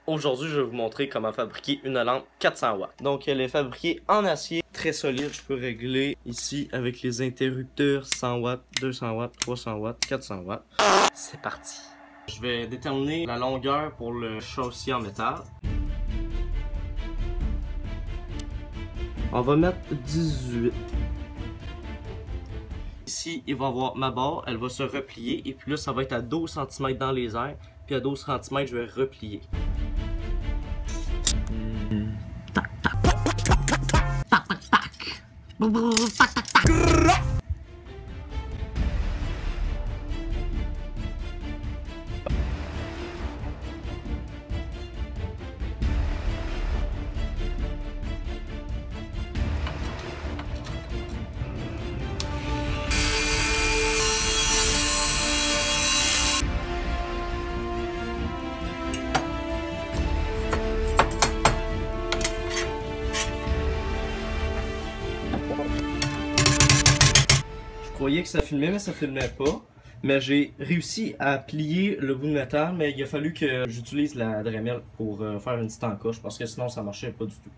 Aujourd'hui, je vais vous montrer comment fabriquer une lampe 400 watts. Donc, elle est fabriquée en acier, très solide. Je peux régler ici avec les interrupteurs 100 watts, 200 watts, 300 watts, 400 watts. C'est parti. Je vais déterminer la longueur pour le châssis en métal. On va mettre 18. Ici, il va y avoir ma barre, elle va se replier et puis là, ça va être à 12 cm dans les airs. Puis à 12 cm, je vais replier. Tac, tac. Tac, tac, tac. Tac, tac, tac. Je croyais que ça filmait, mais ça filmait pas. Mais j'ai réussi à plier le bout de métal, mais il a fallu que j'utilise la Dremel pour faire une petite encoche, parce que sinon ça marchait pas du tout.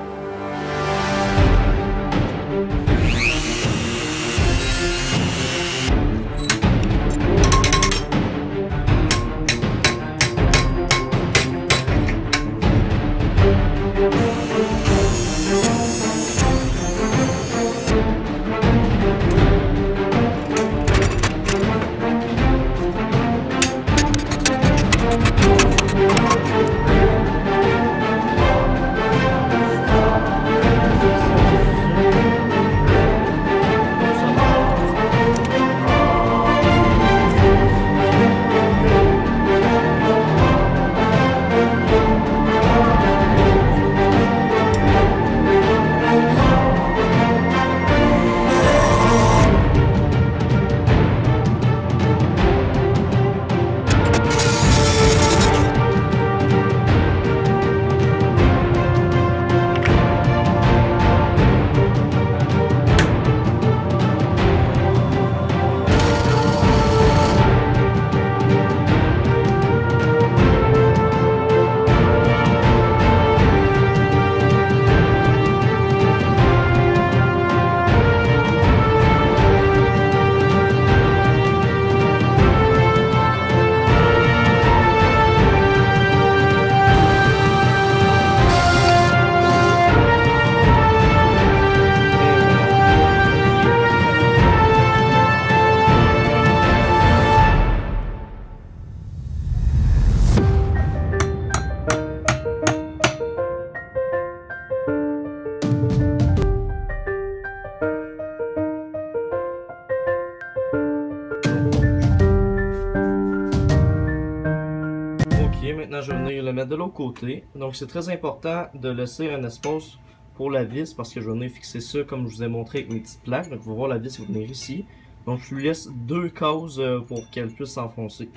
Maintenant, je vais venir le mettre de l'autre côté. Donc, c'est très important de laisser un espace pour la vis parce que je vais venir fixer ça comme je vous ai montré avec mes petites plaques. Donc, vous voir la vis va venir ici. Donc, je lui laisse 2 cases pour qu'elle puisse s'enfoncer.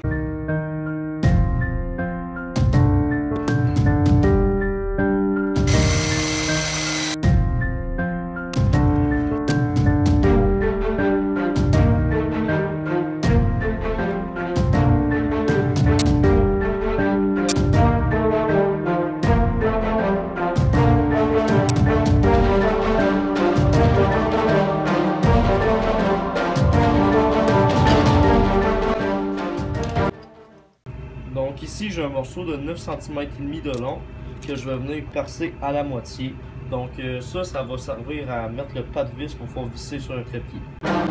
Donc ici j'ai un morceau de 9 cm et demi de long que je vais venir percer à la moitié. Donc ça va servir à mettre le pas de vis pour pouvoir visser sur un trépied.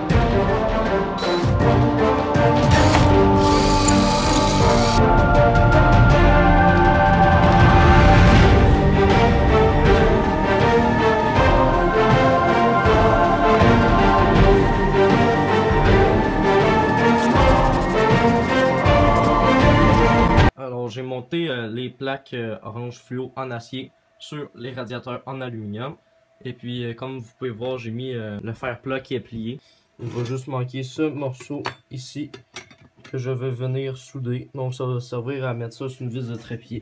J'ai monté les plaques orange fluo en acier sur les radiateurs en aluminium. Et puis comme vous pouvez voir, j'ai mis le fer plat qui est plié. Il va juste manquer ce morceau ici que je vais venir souder. Donc ça va servir à mettre ça sur une vis de trépied.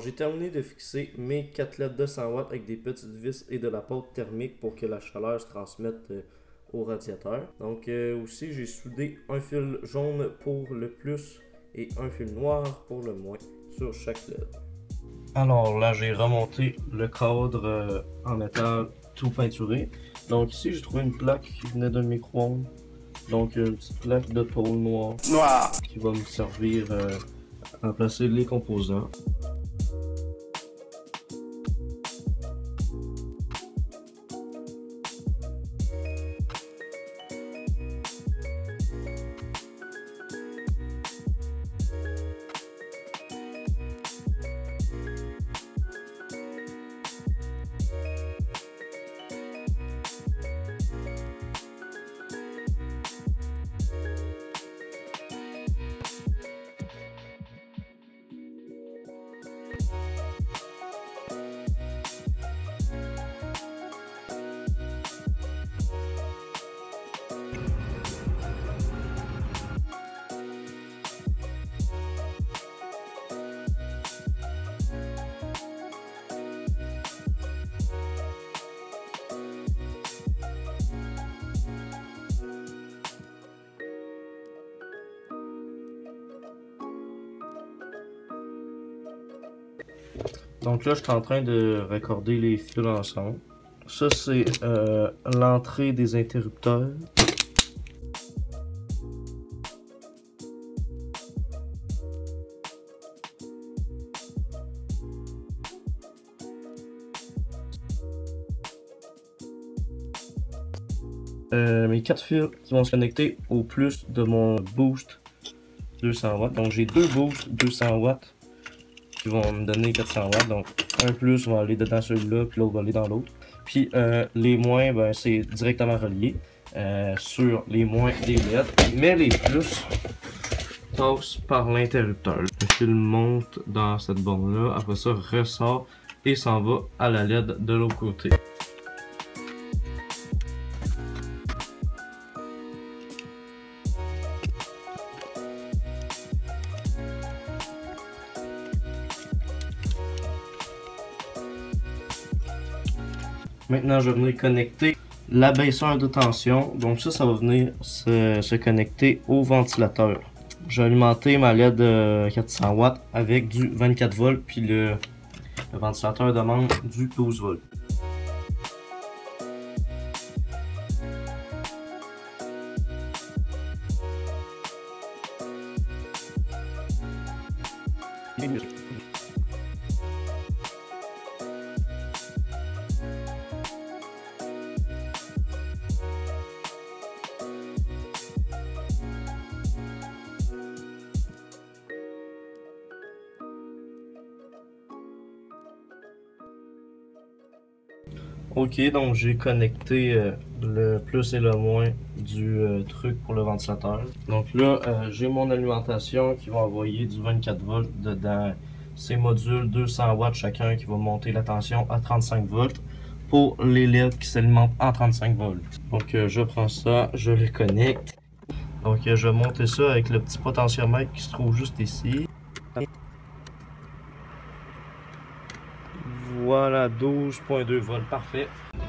j'ai terminé de fixer mes 4 LED de 100 watts avec des petites vis et de la pâte thermique pour que la chaleur se transmette au radiateur. Donc aussi j'ai soudé un fil jaune pour le plus et un fil noir pour le moins sur chaque LED. Alors là j'ai remonté le cadre en métal tout peinturé. Donc ici j'ai trouvé une plaque qui venait d'un micro-ondes. Donc une petite plaque de tôle noire qui va me servir à placer les composants. Donc là, je suis en train de raccorder les fils ensemble. Ça, c'est l'entrée des interrupteurs. Mes 4 fils qui vont se connecter au plus de mon boost 200 watts. Donc j'ai 2 boosts 200 watts qui vont me donner 400 watts. Donc un plus va aller dedans celui-là, puis l'autre va aller dans l'autre. Puis les moins, ben, c'est directement relié sur les moins des LED. Mais les plus passent par l'interrupteur. Le fil monte dans cette borne-là, après ça ressort et s'en va à la LED de l'autre côté. Maintenant, je vais venir connecter l'abaisseur de tension. Donc ça va venir se connecter au ventilateur. Je vais alimenter ma LED 400 watts avec du 24 volts, puis le ventilateur demande du 12 volts. Ok, donc j'ai connecté le plus et le moins du truc pour le ventilateur. Donc là, j'ai mon alimentation qui va envoyer du 24 volts dedans ces modules 200 watts chacun qui va monter la tension à 35 volts pour les LED qui s'alimentent en 35 volts. Donc je prends ça, je les connecte. Donc je vais monter ça avec le petit potentiomètre qui se trouve juste ici. Voilà, 12.2 volts, parfait.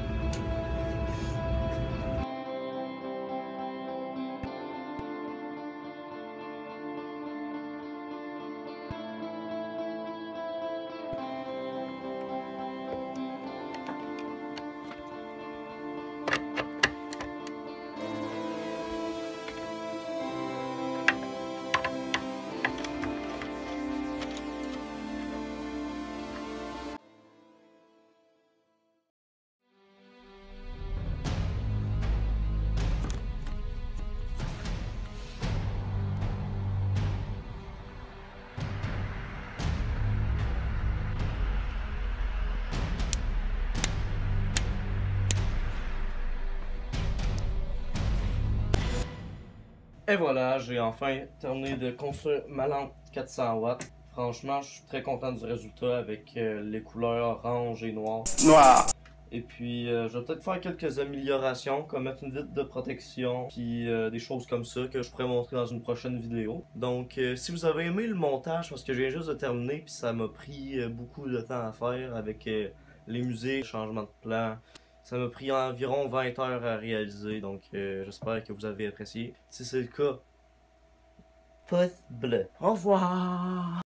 Et voilà, j'ai enfin terminé de construire ma lampe 400 watts. Franchement, je suis très content du résultat avec les couleurs orange et noir. Et puis, je vais peut-être faire quelques améliorations, comme mettre une vitre de protection, puis des choses comme ça que je pourrais montrer dans une prochaine vidéo. Donc, si vous avez aimé le montage, parce que je viens juste de terminer, puis ça m'a pris beaucoup de temps à faire avec les musiques, changement de plan. Ça m'a pris environ 20 heures à réaliser, donc j'espère que vous avez apprécié. Si c'est le cas, pouce bleu. Au revoir!